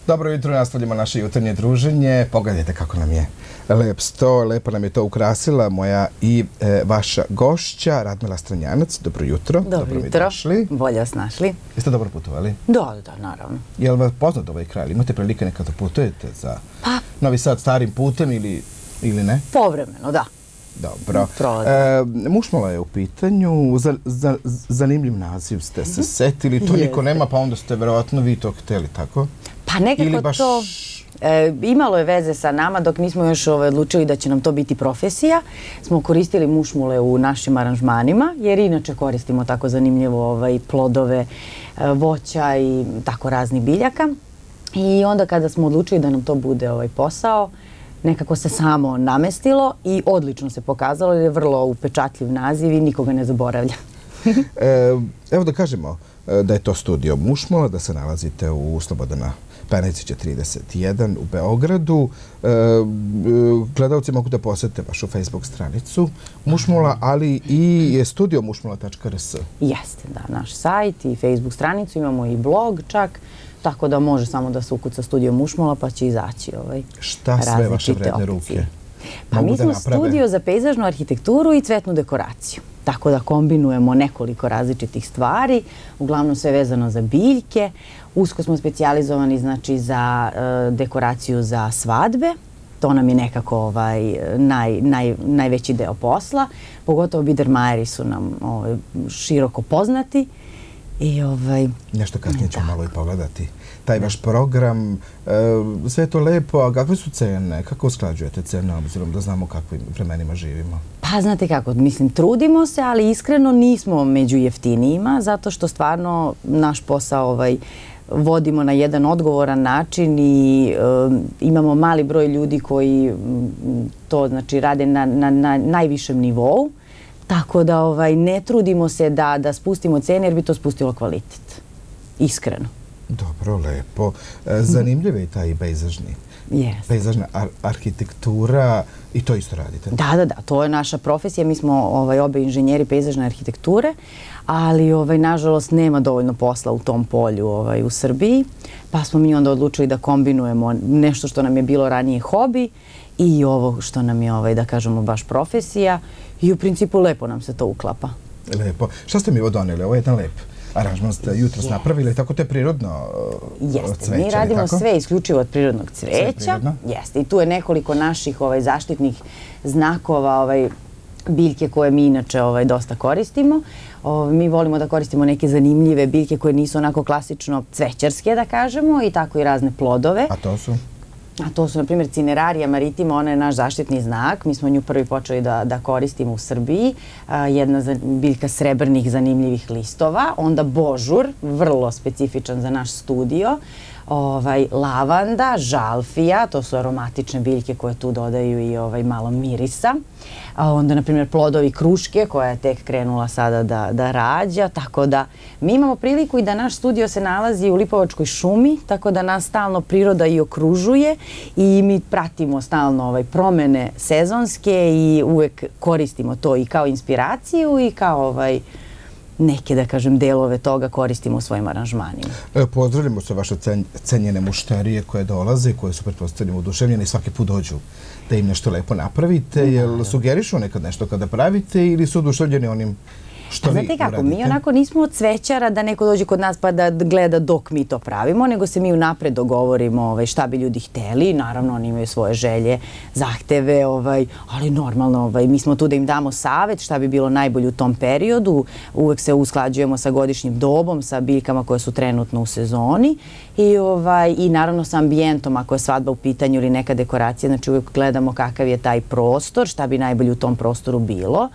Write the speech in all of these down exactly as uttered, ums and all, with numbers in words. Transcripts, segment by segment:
Dobro jutro, nastavljamo naše jutarnje druženje. Pogledajte kako nam je lep sto, lepo nam je to ukrasila moja i e, vaša gošća, Radmila Stranjanac. Dobro jutro. Dobro, dobro jutro. Došli. Bolje vas našli. Jeste dobro putovali? Da, da, naravno. Je li vas poznat ovaj kraj? Imate prilike nekada putujete za pa, Novi Sad starim putem ili, ili ne? Povremeno, da. Dobro. E, Mušmola je u pitanju, za, za, zanimljiv naziv ste se setili, to niko nema, pa onda ste verovatno vi to hteli, tako? Pa nekako baš... to e, imalo je veze sa nama dok nismo još ove, odlučili da će nam to biti profesija. Smo koristili mušmule u našim aranžmanima, jer inače koristimo tako zanimljivo ovaj, plodove, voća i tako raznih biljaka. I onda kada smo odlučili da nam to bude ovaj posao, nekako se samo namestilo i odlično se pokazalo jer je vrlo upečatljiv naziv i nikoga ne zaboravlja. e, evo da kažemo da je to studio Mušmola, da se nalazite u Slobodana Penecića trideset jedan u Beogradu. E, gledalci mogu da posete vašu Facebook stranicu Mušmola, ali i studio mušmola tačka r s. Jeste, da, naš sajt i Facebook stranicu, imamo i blog čak. Tako da može samo da se ukuca studio Mušmola pa će izaći ovaj, šta sve vaše vredne ruke pa mi smo studio za pejzažnu arhitekturu i cvetnu dekoraciju. Tako da kombinujemo nekoliko različitih stvari, uglavnom sve vezano za biljke. Usko smo specijalizovani znači, za uh, dekoraciju za svadbe. To nam je nekako ovaj, naj, naj, najveći deo posla. Pogotovo biedermajeri su nam ovaj, široko poznati. I ovaj... Nešto kasnije ćemo malo i pogledati. Taj vaš program, e, sve je to lepo, a kakve su cene? Kako usklađujete cene, obzirom da znamo kakvim vremenima živimo? Pa znate kako, mislim, trudimo se, ali iskreno nismo među jeftinijima, zato što stvarno naš posao ovaj, vodimo na jedan odgovoran način i e, imamo mali broj ljudi koji to znači, rade na, na, na najvišem nivou. Tako da ovaj, ne trudimo se da, da spustimo cene jer bi to spustilo kvalitet. Iskreno. Dobro, lepo. Zanimljiv je taj pejzažni. Yes. Pejzažna ar arhitektura i to isto radite? Da, da, da. To je naša profesija. Mi smo ovaj, obe inženjeri pejzažne arhitekture, ali ovaj, nažalost nema dovoljno posla u tom polju ovaj, u Srbiji. Pa smo mi onda odlučili da kombinujemo nešto što nam je bilo ranije hobi i ovo što nam je, ovaj, da kažemo, baš profesija. I u principu lepo nam se to uklapa. Lepo. Šta ste mi ovo doneli? Ovo je jedan lep aranžman ste jutros yes. napravili, tako to je prirodno Jeste. cveće? Mi radimo tako? sve isključivo od prirodnog cveća. Jeste. I tu je nekoliko naših ovaj, zaštitnih znakova, ovaj, biljke koje mi inače ovaj, dosta koristimo. O, mi volimo da koristimo neke zanimljive biljke koje nisu onako klasično cvećarske, da kažemo, i tako i razne plodove. A to su? A to su, na primjer, Cineraria maritima, ona je naš zaštitni znak. Mi smo nju prvi počeli da, da koristimo u Srbiji. A, jedna za, biljka srebrnih zanimljivih listova. Onda božur, vrlo specifičan za naš studio. Ovaj, lavanda, žalfija, to su aromatične biljke koje tu dodaju i ovaj, malo mirisa. A onda, na primjer, plodovi kruške koja je tek krenula sada da, da rađa. Tako da mi imamo priliku i da naš studio se nalazi u Lipovačkoj šumi, tako da nas stalno priroda i okružuje i mi pratimo stalno ovaj, promene sezonske i uvek koristimo to i kao inspiraciju i kao ovaj, neke, da kažem, delove toga koristimo u svojim aranžmanima. E, pozdravljamo se vaše cenjene mušterije koje dolaze, koje su pretpostavljeno oduševljene i svaki put dođu da im nešto lepo napravite. Jel sugerišu nekad nešto kada pravite ili su oduševljeni onim što vi uradite? Znate kako, mi onako nismo od cvećara da neko dođe kod nas pa da gleda dok mi to pravimo, nego se mi unapred dogovorimo ovaj, šta bi ljudi hteli. Naravno, oni imaju svoje želje, zahteve, ovaj, ali normalno, ovaj, mi smo tu da im damo savet šta bi bilo najbolje u tom periodu. Uvek se usklađujemo sa godišnjim dobom, sa biljkama koje su trenutno u sezoni i, ovaj, i naravno sa ambijentom ako je svadba u pitanju ili neka dekoracija. Znači uvek gledamo kakav je taj prostor, šta bi najbolje u tom prostoru bilo.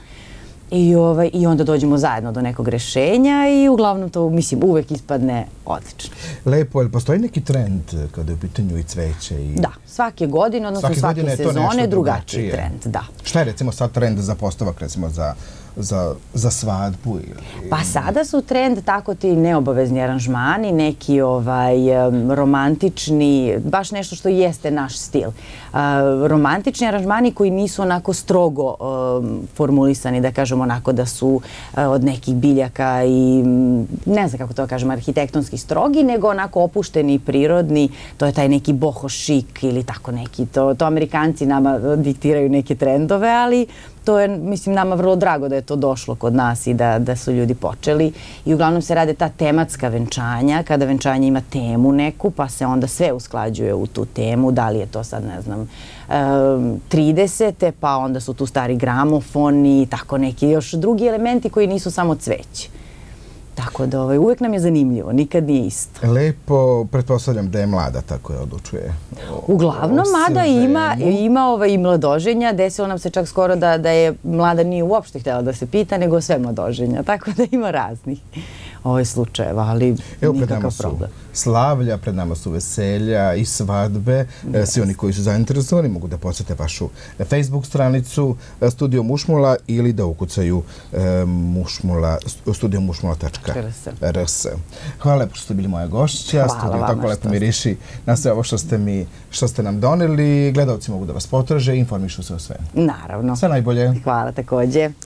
I, ovaj, I onda dođemo zajedno do nekog rešenja i uglavnom to, mislim, uvek ispadne odlično. Lepo, ali postoji neki trend kada je u pitanju i cveće? I... Da, svake godine, odnosno svake, svake sezone drugačiji trend. Da. Šta je recimo sad trend za postavak, recimo za za, za svadbu? Ili... Pa sada su trend tako ti neobavezni aranžmani, neki ovaj, romantični, baš nešto što jeste naš stil. Uh, romantični aranžmani koji nisu onako strogo um, formulisani, da kažem onako da su uh, od nekih biljaka i ne znam kako to kažem, arhitektonski strogi, nego onako opušteni i prirodni. To je taj neki boho šik ili tako neki. To, to Amerikanci nama diktiraju neke trendove, ali to je, mislim, nama vrlo drago da je to došlo kod nas i da, da su ljudi počeli. I uglavnom se rade ta tematska venčanja, kada venčanje ima temu neku, pa se onda sve usklađuje u tu temu. Da li je to sad, ne znam, tridesete, pa onda su tu stari gramofoni i tako neki još drugi elementi koji nisu samo cveće. Tako da ovaj, uvek nam je zanimljivo, nikad nije isto. Lepo, pretpostavljam da je mlada tako je odlučuje. Uglavnom, mada ima, ima ovaj, i mladoženja. Desilo nam se čak skoro da, da je mlada nije uopšte htjela da se pita, nego sve mladoženja. Tako da ima raznih ovaj slučajeva, ali Evo, nikakav problem. Slavlja, pred nama su veselja i svadbe. Yes. Svi oni koji su zainteresovani mogu da posjete vašu Facebook stranicu Studio Mušmula ili da ukucaju mušmula, studio mušmula tačka r s. Hvala lepo što ste bili moja gošća. Studio tako lepo miriši na sve ovo što ste, mi, što ste nam doneli. Gledalci mogu da vas potraže i informišu se o sve. Naravno. Sve najbolje. Hvala takođe.